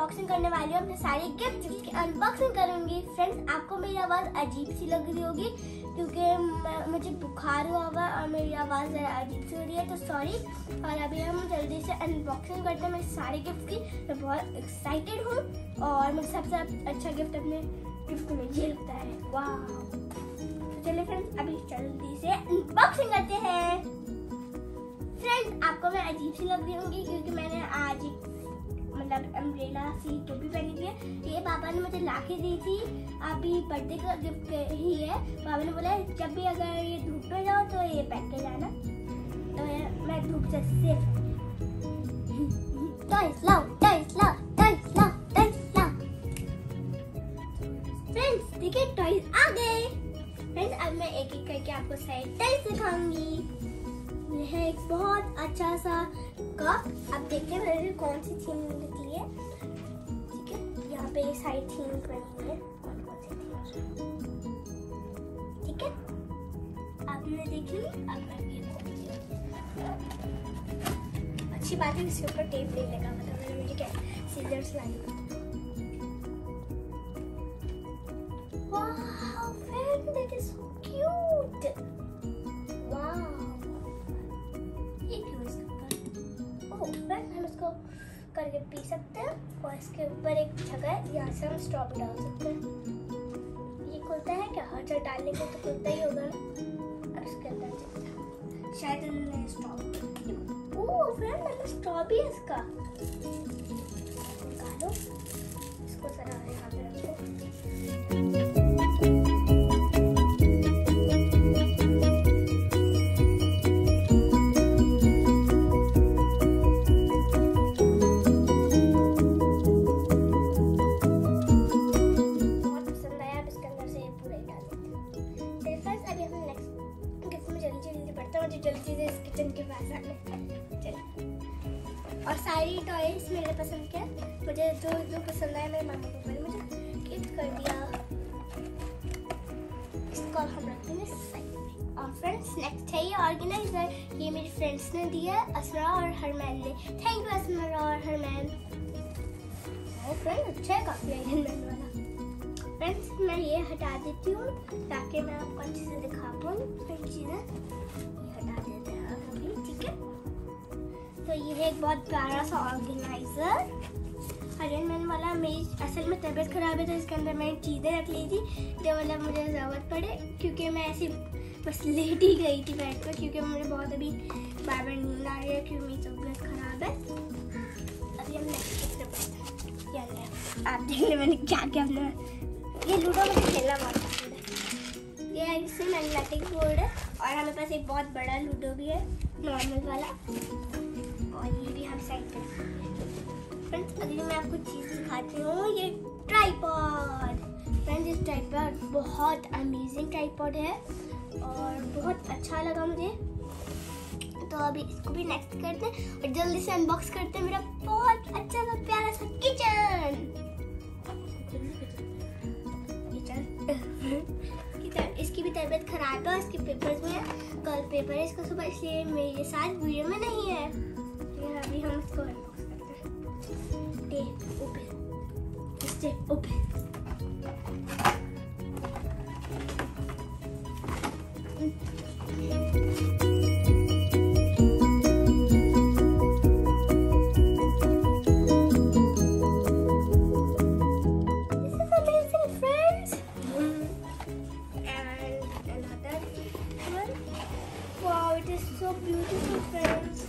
Unboxing करने वाली हूँ अपने सारे गिफ्ट की अनबॉक्सिंग करूंगी। फ्रेंड्स, आपको मेरी आवाज़ अजीब सी लग रही होगी क्योंकि मुझे बुखार हुआ हुआ और मेरी आवाज़ ज़रा अजीब सी हो रही है, तो सॉरी। और अभी हम जल्दी से अनबॉक्सिंग करते हैं मेरे सारे गिफ्ट की। मैं बहुत एक्साइटेड हूँ और मुझे सबसे अच्छा गिफ्ट अपने गिफ्ट में ये लगता है। वाह! तो चलिए फ्रेंड्स, अभी जल्दी से अनबॉक्सिंग करते हैं। फ्रेंड्स, आपको मैं अजीब सी लग रही होंगी क्योंकि मैंने आज मतलब अम्ब्रेला सी टोपी पहनी थी। ये पापा ने मुझे लाके दी थी, अभी बर्थडे का गिफ्ट ही है। पापा ने बोला जब भी अगर ये धूप में जाओ तो ये पहन के जाना, तो मैं धूप से सेफ। टॉयज लाओ, टॉयज लाओ, टॉयज लाओ, टॉयज लाओ। फ्रेंड्स, देखिए टॉयज आ गए। फ्रेंड्स, अब मैं एक एक करके आपको सारे टॉयज दिखाऊंगी। ये है एक बहुत अच्छा सा कप। अब देखते हैं मेरे कौन सी थीम निकली है। ठीक है, यहाँ पे ये सारी थीम बनी है, कौन कौन सी थीम। ठीक है, आपने देख ली। अब मैं ये अच्छी बात है, इसके ऊपर टेप लेने का मतलब मुझे क्या सीजर्स लानी। Wow friend, that is so cute. Wow, हम इसको करके पी सकते हैं और इसके ऊपर एक जगह है, यहाँ से हम स्ट्रॉ भी डाल सकते हैं। ये खुलता है क्या? हर जगह डालने को तो खुलता ही होगा ना। अब इसके अंदर शायद हमने स्ट्रॉ। ओह फ्रेंड, मैंने स्ट्रॉ भी है इसका। निकालो इसको, जरा यहाँ पे रखो। जल्दी से इस किचन के पास आने चलिए। और सारी टॉयज मेरे पसंद के, मुझे जो जो पसंद आया मेरे मामा पापा ने मुझे गिफ्ट कर दिया। इसको हम रख देंगे साइड में। और फ्रेंड्स, नेक्स्ट है ये ऑर्गेनाइजर। ये मेरी फ्रेंड्स ने दिया है, असरा और हरमैन ने। थैंक यू असरा और हरमैन। फ्रेंड्स, अच्छा है काफी ऑर्गेनाइजर वाला। फ्रेंड्स, मैं ये हटा देती हूँ ताकि मैं आपको अच्छे से दिखा पाऊँ चीज़ें। हटा देते हैं अभी, ठीक है। तो ये है एक बहुत प्यारा सा ऑर्गेनाइजर। हरियाणा वाला मेरी असल में तबीयत खराब है तो इसके अंदर मैंने चीज़ें रख ली थी जो मतलब मुझे ज़रूरत पड़े, क्योंकि मैं ऐसे बस लेट ही गई थी बेड पर क्योंकि मुझे बहुत अभी बार बार नींद आ रही है क्योंकि मेरी तबीयत खराब है। अभी हम नेक्स्ट करते हैं। आप देख ले मैंने क्या क्या अपना। ये लूडो मुझे खेलना बहुत पसंद है। ये इससे मैग्नेटिक बोर्ड है और हमारे पास एक बहुत बड़ा लूडो भी है, नॉर्मल वाला। और ये भी हम साइड पे। फ्रेंड्स, अगली मैं आपको चीज़ दिखाती हूँ, ये ट्राइपॉड। फ्रेंड्स, इस ट्राइपॉड बहुत अमेजिंग ट्राइपॉड है और बहुत अच्छा लगा मुझे। तो अभी इसको भी नेक्स्ट करते हैं और जल्दी से अनबॉक्स करते हैं मेरा बहुत अच्छा सा प्यारा सा किचन। इसकी भी तबीयत खराब है, इसके पेपर्स में कल पेपर है इसका सुबह, इसलिए मेरे साथ वीडियो में नहीं है। लेकिन अभी हम इसको अनबॉक्स करते हैं। Tape open, tape open. So beautiful, friends.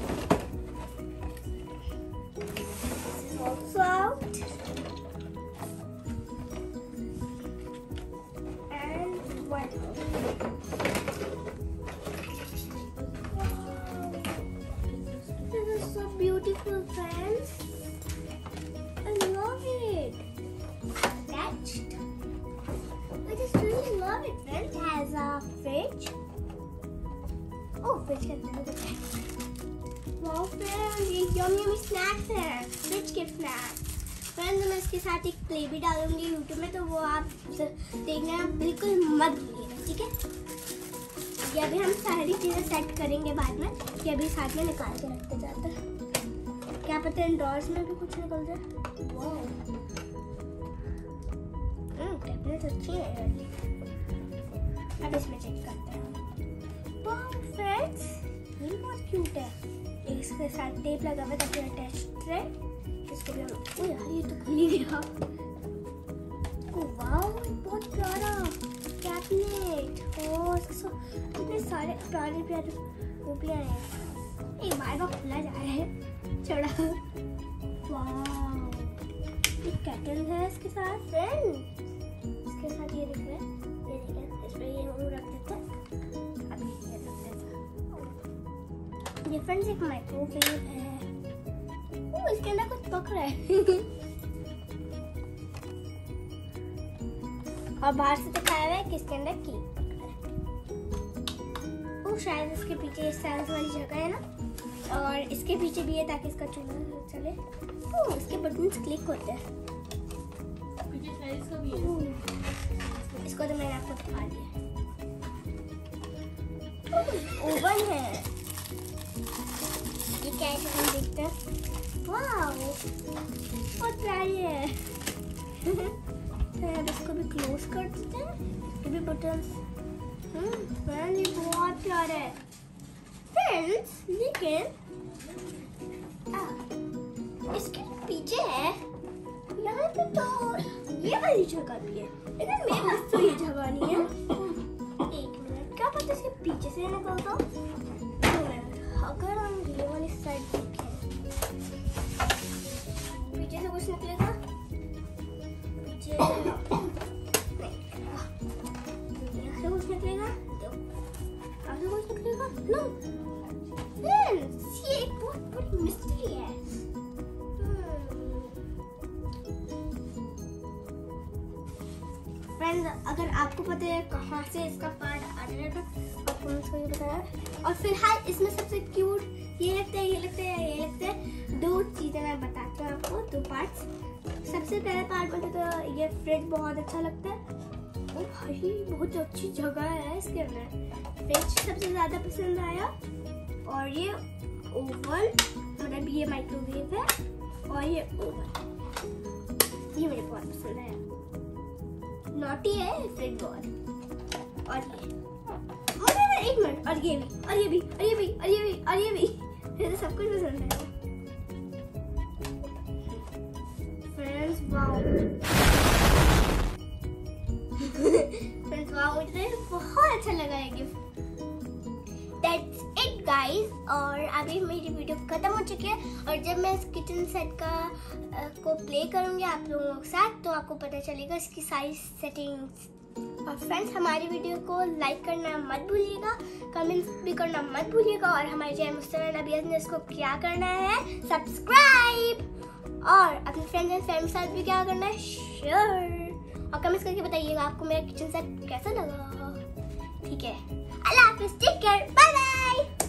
This is also out. And what else? Wow. This is so beautiful, friends. I love it. Attached. I just really love it, friends. It has a fridge. Fridge के अंदर wow friend, ये yummy snacks हैं, fridge के snacks. Friends, मैं इसके साथ एक play भी डालूंगी यूट्यूब में, तो वो आप देखना बिल्कुल मत भूलिएगा, ठीक है। ये अभी हम सारी चीज़ें सेट करेंगे बाद में, ये अभी साथ में निकाल के रखते जाते हैं। क्या पता इंडोर्स में भी कुछ निकल जाए। कैबिनेट अच्छी है। अब इसमें चेक करते हैं। वाओ फ्रेंड्स, ये बहुत क्यूट है। इसके साथ टेप लगा हुआ ताकि अटैच रहे। इसको भी हम, यार ये तो खुल ही गया। वाओ बहुत प्यारा कैबिनेट। ओह इतने सारे प्यारे प्यारे वो भी आए हैं। एक बार खुला जा रहा है चढ़ा। वाओ एक कैटल है इसके साथ फ्रेंड। इसके साथ ये दिख रहा है, ये दिख रहा है। इस पे ये रख देते हैं। अभी ये रख देते हैं। ये फ्रेंड्स एक माइक्रोवेव है। ओह इसके अंदर कुछ पक रहा है। और बाहर से दिखाया हुआ है कि इसके अंदर की पक रहा है। ओह शायद इसके पीछे इस साइज वाली जगह है ना, और इसके पीछे भी है ताकि इसका चूल्हा चले। ओह इसके बटन्स क्लिक होते हैं। पीछे साइज का भी है। इसको तो मैंने आपको दिखा दिया। ओवन है। ये क्या है हम देखते हैं। वाव बहुत प्यारी है। अब इसको भी क्लोज कर देते हैं। ये भी बटन्स। ये बहुत प्यारा है फ्रेंड्स। लेकिन इसके पीछे है यहाँ पे तो ये वाली जगह भी है, लेकिन मेरे पास तो ये जगह नहीं है। एक मिनट, क्या पता इसके पीछे से निकलता। अगर हम ये वाली साइड देखें, पीछे से कुछ निकलेगा। पीछे यहाँ से कुछ निकलेगा। यहाँ से कुछ निकलेगा। नो फ्रेंड्स, ये एक बहुत बड़ी मिस्ट्री है। फ्रेंड्स अगर आपको पता है कहाँ से इसका पार्ट आ जाएगा, आपको मुझको ये बताया। और फिलहाल इसमें सबसे क्यूट ये लगता है, ये लगता है, ये लगता है। दो चीजें मैं बताती हूँ आपको, दो पार्ट्स। सबसे पहला पार्ट में तो ये फ्रिज बहुत अच्छा लगता है। ओ भाई बहुत अच्छी जगह है इसके अंदर। फ्रिज सबसे ज्यादा पसंद आया। और ये ओवन, मतलब ये माइक्रोवेव है। और ये ओवन, ये मुझे बहुत पसंद आया। नॉटी है फ्रिज बहुत। और ये एक मिनट, और ये भी, और ये भी, और ये भी, और ये भी, और ये भी। मुझे तो सब कुछ पसंद है फ्रेंड्स। वाओ फ्रेंड्स वाओ, मुझे बहुत अच्छा लगा ये गिफ्ट। That's it guys। और अभी मेरी वीडियो खत्म हो चुकी है। और जब मैं इस किचन सेट को प्ले करूंगी आप लोगों के साथ, तो आपको पता चलेगा इसकी सारी सेटिंग्स। और फ्रेंड्स हमारी वीडियो को लाइक करना मत भूलिएगा, कमेंट भी करना मत भूलिएगा। और हमारे चैनल मुस्तफा नबियाज ने इसको क्या करना है, सब्सक्राइब। और अपने फ्रेंड्स एंड फैमिली के साथ भी क्या करना है, शेयर। और कमेंट्स करके बताइएगा आपको मेरा किचन सेट कैसा लगा। ठीक है, अल्लाह हाफिज़, टेक केयर, बाय बाय।